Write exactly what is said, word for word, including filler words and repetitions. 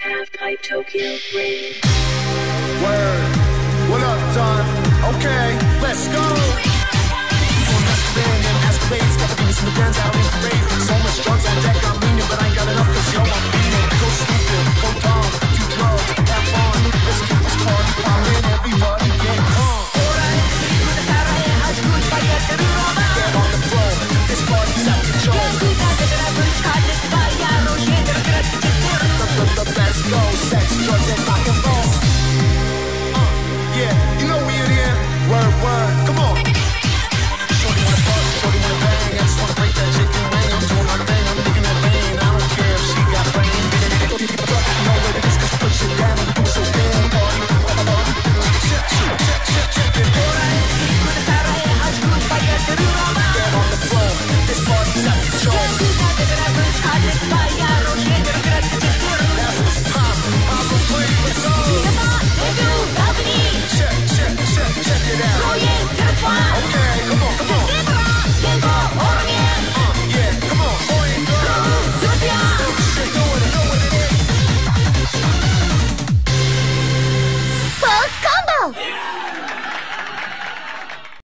Half-Pipe Tokyo Radio. Word. What up, Don? Okay, let's go. On masquerade and masquerades, got the beats and the guns out in parade. So much drugs on deck, I'm meaning, but I ain't got enough to show.